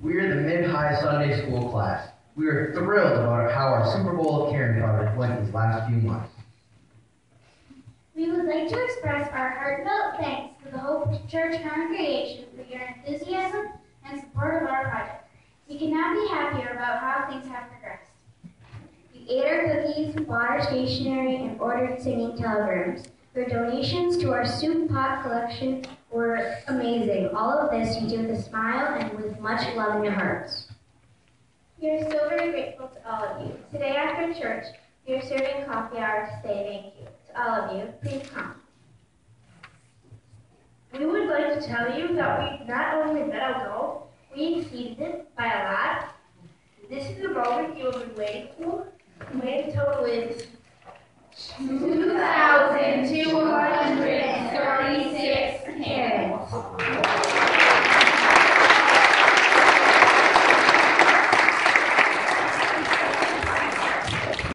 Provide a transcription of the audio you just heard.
We're the mid-high Sunday school class. We are thrilled about how our Super Bowl of Caring project went these last few months. We would like to express our heartfelt thanks to the Hope Church congregation for your enthusiasm and support of our project. We could not be happier about how things have progressed. We ate our cookies, bought our stationery, and ordered singing telegrams. Your donations to our soup pot collection were amazing. All of this you did with a smile and with much love in your hearts. We are so very grateful to all of you. Today after church, we are serving coffee hour to say thank you. To all of you, please come. We would like to tell you that we not only met our goal, we exceeded it by a lot. This is the moment you have been waiting for. The main total is 2,236 carats.